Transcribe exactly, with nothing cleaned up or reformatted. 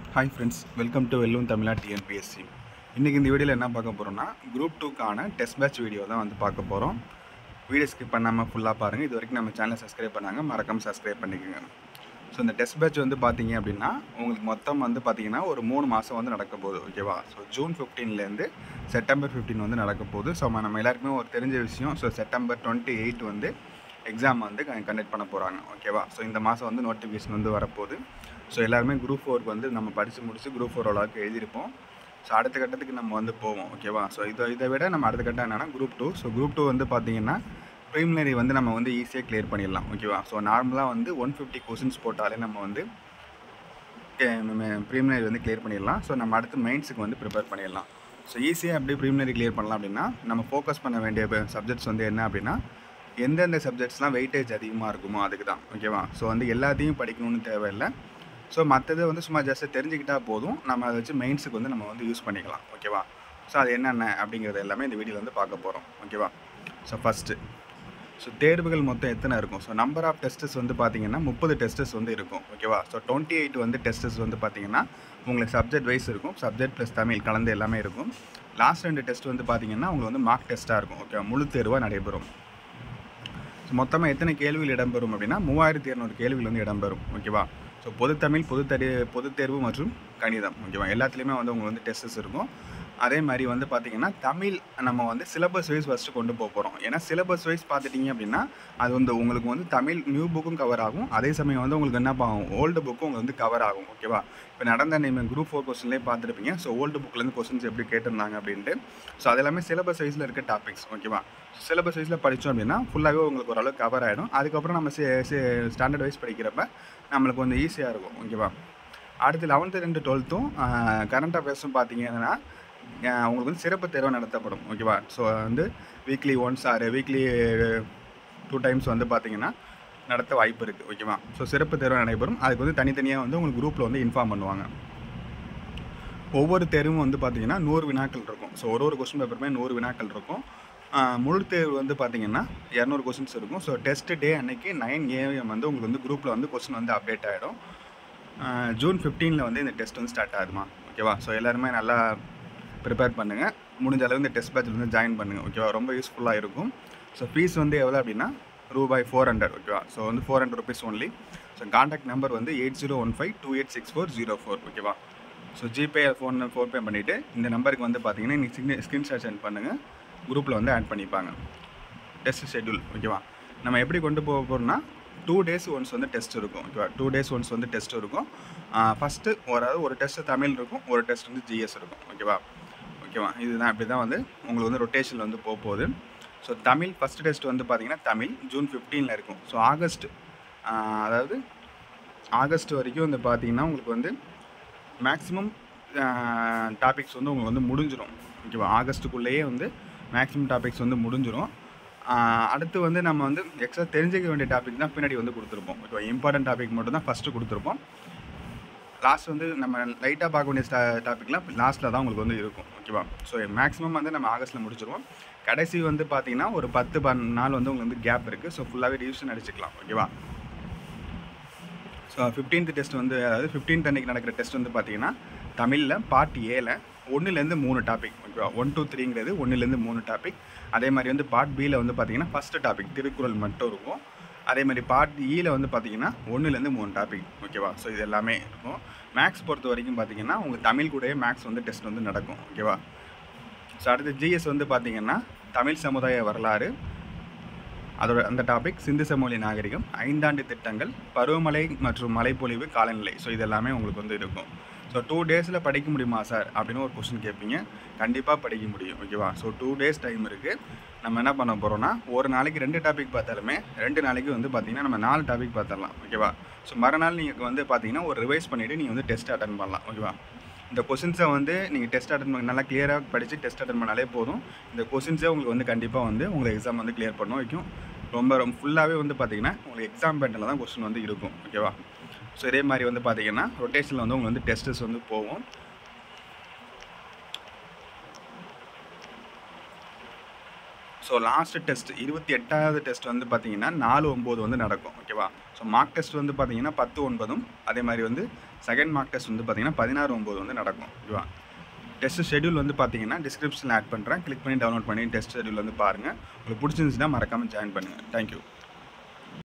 Hi friends, welcome to வெல்லும் தமிழா TNPSC. இன்றைக்கி இந்த வீடியோவில் என்ன பார்க்க போகிறோம்னா, குரூப் டூக்கான டெஸ்ட் பேட்ச் வீடியோ தான் வந்து பார்க்க போகிறோம். வீடியோ ஸ்கிப் பண்ணாமல் ஃபுல்லாக பாருங்கள். இது வரைக்கும் நம்ம சேனலை சப்ஸ்கிரைப் பண்ணாங்க, மறக்காமல் சப்ஸ்கிரைப் பண்ணிக்கோங்க. ஸோ இந்த டெஸ்ட் பேட்ச் வந்து பார்த்தீங்க அப்படின்னா, உங்களுக்கு மொத்தம் வந்து பார்த்தீங்கன்னா ஒரு மூணு மாதம் வந்து நடக்க போகுது. ஓகேவா? ஸோ ஜூன் ஃபிஃப்டீன்லேருந்து செப்டம்பர் ஃபிஃப்டீன் வந்து நடக்க போகுது. ஸோ நம்ம எல்லாருக்குமே ஒரு தெரிஞ்ச விஷயம், ஸோ செப்டம்பர் டுவெண்ட்டி எயிட் வந்து எக்ஸாம் வந்து கண்டக்ட் பண்ண போகிறாங்க. ஓகேவா? ஸோ இந்த மாதம் வந்து நோட்டிஃபிகேஷன் வந்து வரப்போகுது. ஸோ எல்லாருமே குரூப் ஃபோருக்கு வந்து நம்ம படித்து முடிச்சு குரூப் ஃபோர் அளவுக்கு எழுதியிருப்போம். ஸோ அடுத்த கட்டத்துக்கு நம்ம வந்து போவோம். ஓகேவா? ஸோ இதை இதை விட நம்ம அடுத்த கட்டம் என்னென்னா group two. So group two வந்து பார்த்தீங்கன்னா ப்ரிலிமினரி வந்து நம்ம வந்து ஈஸியாக கிளியர் பண்ணிடலாம். ஓகேவா? ஸோ நார்மலாக வந்து ஒன் ஃபிஃப்டி கொஸ்டின்ஸ் போட்டாலே நம்ம வந்து ப்ரிலிமினரி வந்து கிளியர் பண்ணிடலாம். ஸோ நம்ம அடுத்து மெயின்ஸுக்கு வந்து ப்ரிப்பேர் பண்ணிடலாம். ஸோ ஈஸியாக எப்படி ப்ரிலிமினரி கிளியர் பண்ணலாம் அப்படின்னா, நம்ம ஃபோக்கஸ் பண்ண வேண்டிய சப்ஜெக்ட்ஸ் வந்து என்ன அப்படின்னா, எந்தெந்த சப்ஜெக்ட்ஸ்லாம் வெயிட்டேஜ் அதிகமாக இருக்குமோ அதுக்கு தான். ஓகேவா? ஸோ வந்து எல்லாத்தையும் படிக்கணும்னு தேவையில்லை. ஸோ மற்றது வந்து சும்மா ஜஸ்ட்டு தெரிஞ்சுக்கிட்டால் போதும். நம்ம அதை வச்சு மெயின்ஸுக்கு வந்து நம்ம வந்து யூஸ் பண்ணிக்கலாம். ஓகேவா? ஸோ அது என்னென்ன அப்படிங்கிறது எல்லாமே இந்த வீடியோவில் வந்து பார்க்க போகிறோம். ஓகேவா? ஸோ ஃபஸ்ட்டு, ஸோ தேர்வுகள் மொத்தம் எத்தனை இருக்கும்? ஸோ நம்பர் ஆஃப் டெஸ்ட்டஸ் வந்து பார்த்திங்கன்னா முப்பது டெஸ்ட்டஸ் வந்து இருக்கும். ஓகேவா? ஸோ டுவெண்ட்டி எயிட் வந்து டெஸ்ட்டஸ் வந்து பார்த்திங்கன்னா உங்களுக்கு சப்ஜெக்ட் வைஸ் இருக்கும். சப்ஜெக்ட் ப்ளஸ் தமிழ் கலந்து எல்லாமே இருக்கும். லாஸ்ட் ரெண்டு டெஸ்ட் வந்து பார்த்திங்கன்னா உங்களுக்கு வந்து மார்க் டெஸ்ட்டாக இருக்கும். ஓகேவா? முழு தேர்வாக நடைபெறும். ஸோ மொத்தமாக எத்தனை கேள்விகள் இடம்பெறும் அப்படின்னா மூவாயிரத்தி இரநூறு கேள்விகள் வந்து இடம்பெறும். ஓகேவா? ஸோ பொதுத்தமிழ், பொதுத்தறி பொதுத் தேர்வு மற்றும் கணிதம். ஓகேவா? எல்லாத்துலேயுமே வந்து உங்களுக்கு வந்து டெஸ்ட்டஸ் இருக்கும். அதே மாதிரி வந்து பார்த்திங்கன்னா தமிழ் நம்ம வந்து சிலபஸ் வைஸ் ஃபஸ்ட்டு கொண்டு போக போகிறோம். ஏன்னா சிலபஸ் வைஸ் பார்த்துட்டிங்க அப்படின்னா அது வந்து உங்களுக்கு வந்து தமிழ் நியூ புக்கும் கவர் ஆகும். அதே சமயம் வந்து உங்களுக்கு என்ன ஆகும், ஓல்டு புக்கும் உங்களுக்கு வந்து கவர் ஆகும். ஓகேவா? இப்போ நடந்த நீங்கள் குரூப் ஃபோர் கொஸ்டின்லேயே பார்த்துருப்பீங்க. ஸோ ஓல்டு புக்லேருந்து கொஸ்டின்ஸ் எப்படி கேட்டிருந்தாங்க அப்படின்ட்டு. ஸோ அது எல்லாமே சிலபஸ் வைஸில் இருக்க டாபிக்ஸ். ஓகேவா? சிலபஸ் வைஸில் படித்தோம் அப்படின்னா ஃபுல்லாகவே உங்களுக்கு ஓரளவுக்கு கவர் ஆகிடும். அதுக்கப்புறம் நம்ம ஸ்டாண்டர்ட் வைஸ் படிக்கிறப்ப நம்மளுக்கு கொஞ்சம் ஈஸியாக இருக்கும். ஓகேவா? அடுத்து லெவன்த்து ரெண்டு டுவெல்த்தும் கரண்ட் அஃபேர்ஸும் பார்த்தீங்கன்னா உங்களுக்கு வந்து சிறப்பு தேர்வு நடத்தப்படும். ஓகேவா? ஸோ வந்து weekly once or weekly two times வந்து பார்த்திங்கன்னா நடத்த வாய்ப்பு இருக்குது. ஓகேவா? ஸோ சிறப்பு தேர்வு நடைபெறும். அதுக்கு வந்து தனித்தனியாக வந்து உங்களுக்கு குரூப்பில் வந்து இன்ஃபார்ம் பண்ணுவாங்க. ஒவ்வொரு தேர்வும் வந்து பார்த்திங்கன்னா நூறு வினாக்கள் இருக்கும். ஸோ ஒரு ஒரு கொஸ்டின் பேப்பருமே நூறு வினாக்கள் இருக்கும். முழு தேர்வு வந்து பார்த்திங்கன்னா இரநூறு கொஸ்டின்ஸ் இருக்கும். ஸோ டெஸ்ட் டே அன்னைக்கு நைன் ஏஎம் வந்து உங்களுக்கு வந்து குரூப்பில் வந்து கொஸ்டின் வந்து அப்டேட் ஆகிடும். ஜூன் ஃபிஃப்டீனில் வந்து இந்த டெஸ்ட் வந்து ஸ்டார்ட் ஆகுதுமா. ஓகேவா? ஸோ எல்லாருமே நல்லா ப்ரிப்பேர் பண்ணுங்கள். முடிஞ்ச அளவு இந்த டெஸ்ட் பேட்சில் வந்து ஜாயின் பண்ணுங்கள். ஓகேவா? ரொம்ப யூஸ்ஃபுல்லாக இருக்கும். ஸோ ஃபீஸ் வந்து எவ்வளோ அப்படின்னா ரூபாய் ஃபோர் ஹண்ட்ரட். ஓகேவா? ஸோ வந்து four hundred rupees only. So contact number வந்து eight zero one five two eight six four zero four. ஓகேவா? ஸோ ஜிபே ஃபோன் ஃபோன்பே பண்ணிவிட்டு இந்த நம்பருக்கு வந்து பார்த்தீங்கன்னா நீங்கள் சிக்னி ஸ்க்ரீன்ஷாட் சென்ட் பண்ணுங்கள். குரூப்பில் வந்து ஆட் பண்ணிப்பாங்க. Test schedule. ஓகேவா? நம்ம எப்படி கொண்டு போக போகிறோம்னா டூ டேஸ் ஒன்ஸ் வந்து டெஸ்ட் இருக்கும். ஓகேவா? டூ டேஸ் ஒன்ஸ் வந்து டெஸ்ட் இருக்கும். ஃபஸ்ட்டு ஒரு ஒரு டெஸ்ட்டு தமிழ் இருக்கும், ஒரு டெஸ்ட் வந்து ஜிஎஸ் இருக்கும். ஓகேவா? ஓகேவா? இதுதான் இப்படி தான் வந்து உங்களுக்கு வந்து ரொட்டேஷனில் வந்து போக போகுது. ஸோ தமிழ் ஃபஸ்ட் டெஸ்ட் வந்து பார்த்திங்கன்னா தமிழ் ஜூன் ஃபிஃப்டீனில் இருக்கும். ஸோ ஆகஸ்ட் அதாவது ஆகஸ்ட் வரைக்கும் வந்து பார்த்திங்கன்னா உங்களுக்கு வந்து மேக்ஸிமம் டாபிக்ஸ் வந்து உங்களுக்கு வந்து முடிஞ்சிடும். ஓகேவா? ஆகஸ்ட்டுக்குள்ளேயே வந்து மேக்ஸிமம் டாபிக்ஸ் வந்து முடிஞ்சிடும். அடுத்து வந்து நம்ம வந்து எக்ஸ்ட்ரா தெரிஞ்சிக்க வேண்டிய டாபிக் தான் பின்னாடி வந்து கொடுத்துருப்போம். ஓகேவா? இம்பார்ட்டன்ட் டாபிக் மட்டும் தான் ஃபஸ்ட்டு கொடுத்துருப்போம். லாஸ்ட் வந்து நம்ம லைட்டாக பார்க்க வேண்டிய ஸ்டா டாப்பிக்லாம் லாஸ்ட்டில் தான் உங்களுக்கு வந்து இருக்கும். ஓகேவா? ஸோ மேக்ஸிமம் வந்து நம்ம ஆகஸ்ட்டில் முடிச்சிருவோம். கடைசி வந்து பார்த்திங்கன்னா ஒரு பத்து பன் நாள் வந்து உங்களுக்கு வந்து கேப் இருக்குது. ஸோ ஃபுல்லாகவே ரிவிஷன் அடிச்சுக்கலாம். ஓகேவா? ஸோ ஃபிஃப்டீன்த் டெஸ்ட் வந்து அதாவது ஃபிஃப்டீன்த் அன்றைக்கி நடக்கிற டெஸ்ட் வந்து பார்த்திங்கன்னா தமிழில் பார்ட் ஏல ஒன்றுலேருந்து மூணு டாபிக். ஓகேவா? ஒன் டூ த்ரீங்கிறது ஒன்றுலேருந்து மூணு டாபிக். அதே மாதிரி வந்து பார்ட் பியில் வந்து பார்த்திங்கன்னா ஃபஸ்ட்டு டாபிக் திருக்குறள் மட்டும் இருக்கும். அதே மாதிரி பார்ட் ஈயில் வந்து பார்த்திங்கன்னா ஒன்றுலேருந்து மூணு டாபிக். ஓகேவா? ஸோ இது எல்லாமே இருக்கும். மேக்ஸ் பொறுத்த வரைக்கும் பார்த்திங்கன்னா உங்கள் தமிழ் கூடயே மேக்ஸ் வந்து டெஸ்ட் வந்து நடக்கும். ஓகேவா? ஸோ அடுத்து ஜிஎஸ் வந்து பார்த்திங்கன்னா தமிழ் சமுதாய வரலாறு, அதோட அந்த டாபிக் சிந்து சமவெளி நாகரிகம், ஐந்தாண்டு திட்டங்கள், பருவமழை மற்றும் மழைப்பொழிவு, காலநிலை. ஸோ இது எல்லாமே உங்களுக்கு வந்து இருக்கும். ஸோ டூ டேஸில் படிக்க முடியுமா சார் அப்படின்னு ஒரு கொஸ்டின் கேட்பீங்க. கண்டிப்பாக படிக்க முடியும். ஓகேவா? ஸோ டூ டேஸ் டைம் இருக்குது. நம்ம என்ன பண்ண போகிறோம்னா ஒரு நாளைக்கு ரெண்டு டாபிக் பார்த்தாலுமே ரெண்டு நாளைக்கு வந்து பார்த்திங்கன்னா நம்ம நாலு டாபிக் பார்த்துடலாம். ஓகேவா? ஸோ மறுநாள் நீங்கள் வந்து பார்த்திங்கன்னா ஒரு ரிவைஸ் பண்ணிவிட்டு நீங்கள் வந்து டெஸ்ட் அட்டன் பண்ணலாம். ஓகேவா? இந்த கொஸ்டின்ஸை வந்து நீங்கள் டெஸ்ட் அட்டன் பண்ண நல்லா கிளியராக படித்து டெஸ்ட் அட்டன் பண்ணாலே போதும். இந்த கொஸ்டின்ஸே உங்களுக்கு வந்து கண்டிப்பாக வந்து உங்களுக்கு எக்ஸாம் வந்து கிளியர் பண்ண வைக்கும். ரொம்ப ரொம்ப ஃபுல்லாகவே வந்து பார்த்திங்கன்னா உங்களுக்கு எக்ஸாம் பேட்டர்னில் தான் கொஸ்டின் வந்து இருக்கும். ஓகேவா? ஸோ இதே மாதிரி வந்து பார்த்திங்கன்னா ரொட்டேஷனில் வந்து உங்களுக்கு வந்து டெஸ்ட்டஸ் வந்து போகும். ஸோ லாஸ்ட்டு டெஸ்ட் இருபத்தி எட்டாவது டெஸ்ட் வந்து பார்த்தீங்கன்னா நாலு ஒம்பது வந்து நடக்கும். ஓகேவா? ஸோ மார்க் டெஸ்ட் வந்து பார்த்தீங்கன்னா பத்து ஒன்பதும் அதே மாதிரி வந்து செகண்ட் மார்க் டெஸ்ட் வந்து பார்த்தீங்கன்னா பதினாறு ஒம்பது வந்து நடக்கும். ஓகேவா? டெஸ்ட் ஷெட்யூல் வந்து பார்த்தீங்கன்னா டிஸ்கிரிப்ஷனில் ஆட் பண்ணுறேன். கிளிக் பண்ணி டவுன்லோட் பண்ணி டெஸ்ட் ஷெட்யூல் வந்து பாருங்கள். உங்களுக்கு பிடிச்சிருந்துச்சுன்னா மறக்காமல் ஜாயின் பண்ணுங்கள். தேங்க்யூ.